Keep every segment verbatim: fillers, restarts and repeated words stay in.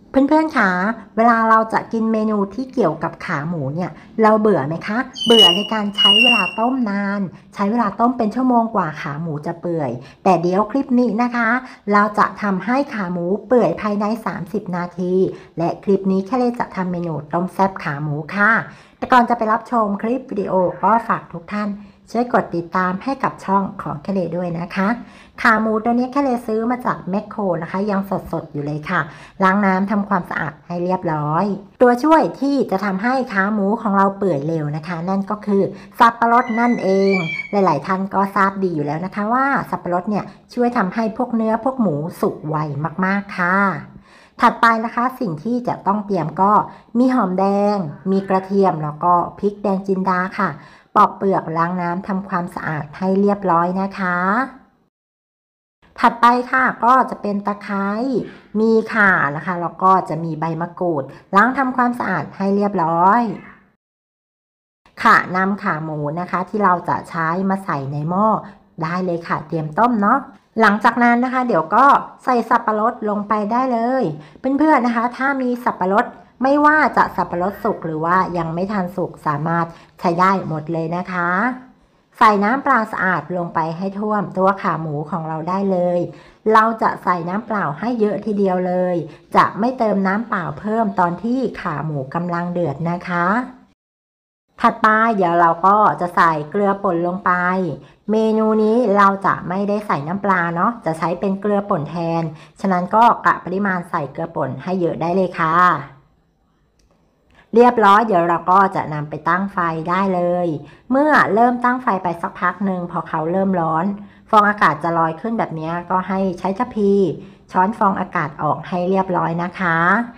เพื่อนๆคะเวลาเราจะกินเมนูที่เกี่ยวกับขาหมูเนี่ยเราเบื่อไหมคะเบื่อในการใช้เวลาต้มนานใช้เวลาต้มเป็นชั่วโมงกว่าขาหมูจะเปื่อยแต่เดี๋ยวคลิปนี้นะคะเราจะทำให้ขาหมูเปื่อยภายในสามสิบนาทีและคลิปนี้แค่เลยจะทำเมนูต้มแซ่บขาหมูค่ะแต่ก่อนจะไปรับชมคลิปวิดีโอก็ฝากทุกท่านช่วยกดติดตามให้กับช่องของแคเลด้วยนะคะขาหมูตัวนี้แคเลซื้อมาจากแมคโครนะคะยังสดๆอยู่เลยค่ะล้างน้ำทำความสะอาดให้เรียบร้อยตัวช่วยที่จะทำให้ขาหมูของเราเปื่อยเร็วนะคะนั่นก็คือสับปะรดนั่นเองหลายๆท่านก็ทราบดีอยู่แล้วนะคะว่าสับปะรดเนี่ยช่วยทำให้พวกเนื้อพวกหมูสุกไวมากๆค่ะถัดไปนะคะสิ่งที่จะต้องเตรียมก็มีหอมแดงมีกระเทียมแล้วก็พริกแดงจินดาค่ะปอกเปลือกล้างน้ำทำความสะอาดให้เรียบร้อยนะคะถัดไปค่ะก็จะเป็นตะไคร้มีข่านะคะแล้วก็จะมีใบมะกรูดล้างทำความสะอาดให้เรียบร้อยค่ะนำขาหมูนะคะที่เราจะใช้มาใส่ในหม้อได้เลยค่ะเตรียมต้มเนาะหลังจากนั้นนะคะเดี๋ยวก็ใส่สับปะรดลงไปได้เลยเพื่อนๆนะคะถ้ามีสับปะรดไม่ว่าจะสับปะรดสุกหรือว่ายังไม่ทันสุกสามารถใช้ได้หมดเลยนะคะใส่น้ำเปล่าสะอาดลงไปให้ท่วมตัวขาหมูของเราได้เลยเราจะใส่น้ำเปล่าให้เยอะทีเดียวเลยจะไม่เติมน้ำเปล่าเพิ่มตอนที่ขาหมูกำลังเดือดนะคะถัดไปเดี๋ยวเราก็จะใส่เกลือป่นลงไปเมนูนี้เราจะไม่ได้ใส่น้ำปลาเนาะจะใช้เป็นเกลือป่นแทนฉะนั้นก็กะปริมาณใส่เกลือป่นให้เยอะได้เลยค่ะเรียบร้อยเดี๋ยวเราก็จะนำไปตั้งไฟได้เลยเมื่อเริ่มตั้งไฟไปสักพักหนึ่งพอเขาเริ่มร้อนฟองอากาศจะลอยขึ้นแบบนี้ก็ให้ใช้ทัพพีช้อนฟองอากาศออกให้เรียบร้อยนะคะ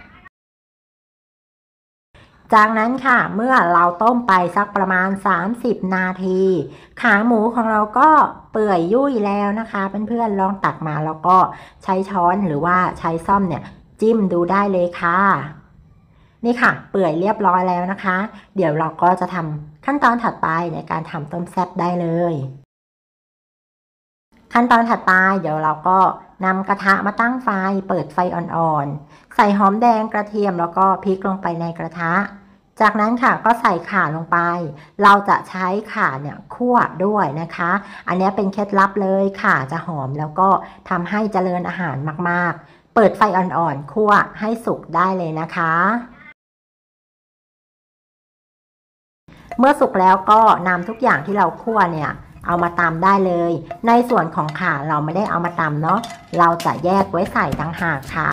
จากนั้นค่ะเมื่อเราต้มไปสักประมาณสามสิบนาทีขาหมูของเราก็เปื่อยยุ่ยแล้วนะคะเพื่อนๆลองตักมาแล้วก็ใช้ช้อนหรือว่าใช้ซ่อมเนี่ยจิ้มดูได้เลยค่ะนี่ค่ะเปื่อยเรียบร้อยแล้วนะคะเดี๋ยวเราก็จะทำขั้นตอนถัดไปในการทำต้มแซ่บได้เลยขั้นตอนถัดไปเดี๋ยวเราก็นำกระทะมาตั้งไฟเปิดไฟอ่อนๆใส่หอมแดงกระเทียมแล้วก็พริกลงไปในกระทะจากนั้นค่ะก็ใส่ข่าลงไปเราจะใช้ข่าเนี่ยคั่วด้วยนะคะอันนี้เป็นเคล็ดลับเลยข่าจะหอมแล้วก็ทำให้เจริญอาหารมากๆเปิดไฟอ่อนๆคั่วให้สุกได้เลยนะคะเมื่อสุกแล้วก็นำทุกอย่างที่เราคั่วเนี่ยเอามาตำได้เลยในส่วนของข่าเราไม่ได้เอามาตำเนาะเราจะแยกไว้ใส่ต่างหากค่ะ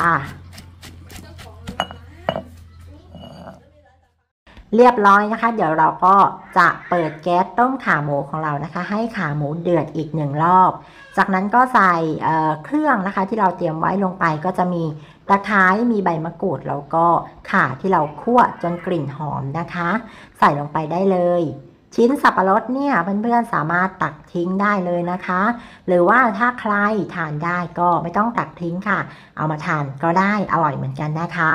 เรียบร้อยนะคะเดี๋ยวเราก็จะเปิดแก๊สต้มขาหมูของเรานะคะให้ขาหมูเดือดอีกหนึ่งรอบจากนั้นก็ใส่เครื่องนะคะที่เราเตรียมไว้ลงไปก็จะมีตะไคร้มีใบมะกรูดแล้วก็ข่าที่เราคั่วจนกลิ่นหอมนะคะใส่ลงไปได้เลยชิ้นสับปะรดเนี่ยเพื่อนๆสามารถตักทิ้งได้เลยนะคะหรือว่าถ้าใครทานได้ก็ไม่ต้องตักทิ้งค่ะเอามาทานก็ได้อร่อยเหมือนกันนะคะ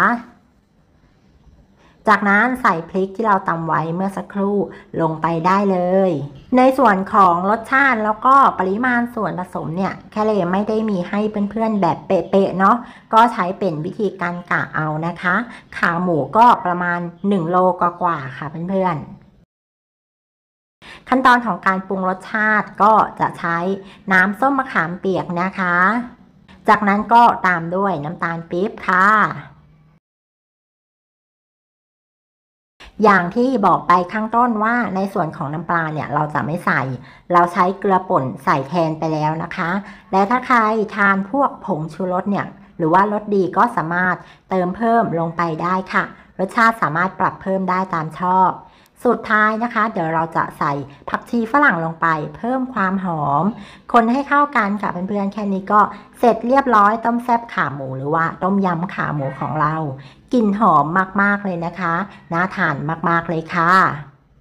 จากนั้นใส่พริกที่เราตำไว้เมื่อสักครู่ลงไปได้เลยในส่วนของรสชาติแล้วก็ปริมาณส่วนผสมเนี่ยแค่เลยไม่ได้มีให้เพื่อนๆแบบเป๊ะๆเนาะก็ใช้เป็นวิธีการกะเอานะคะขาหมูก็ประมาณหนึ่งโลกว่าๆค่ะเพื่อนๆขั้นตอนของการปรุงรสชาติก็จะใช้น้ำส้มมะขามเปียกนะคะจากนั้นก็ตามด้วยน้ำตาลปี๊บค่ะอย่างที่บอกไปข้างต้นว่าในส่วนของน้ำปลาเนี่ยเราจะไม่ใส่เราใช้เกลือป่นใส่แทนไปแล้วนะคะและถ้าใครทานพวกผงชูรสเนี่ยหรือว่ารสดีก็สามารถเติมเพิ่มลงไปได้ค่ะรสชาติสามารถปรับเพิ่มได้ตามชอบสุดท้ายนะคะเดี๋ยวเราจะใส่ผักชีฝรั่งลงไปเพิ่มความหอมคนให้เข้ากันค่ะเพื่อนๆแค่นี้ก็เสร็จเรียบร้อยต้มแซ่บขาหมูหรือว่าต้มยำขาหมูของเรากลิ่นหอมมากๆเลยนะคะน่าทานมากๆเลยค่ะ